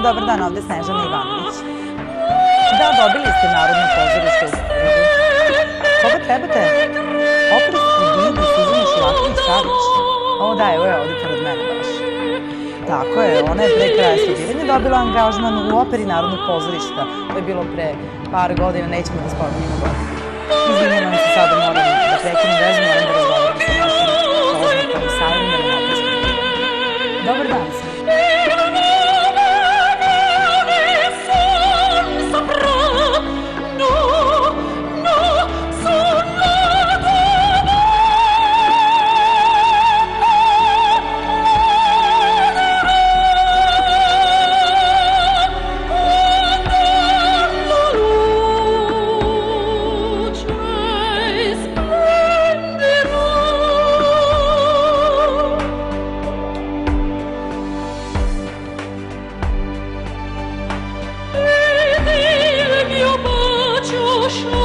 Dobar dan, ovde Snežana Ivanović. Da, dobili ste Narodno pozorište u Beogradu. Koga trebate? Operu Didu, Suzana Šilatović-Savić. O da, evo je ovde pored mene baš. Tako je, ona je pre kraja studiranja dobila angažman u operi Narodnog pozorišta. To je bilo pre par godina, nećemo da spominjemo godine. Izvinjavam se, sada moram da prekinem vezu, moram da razgovaram sa našim poznatom savremenim operskim pjevom. Dobar dan sve. Show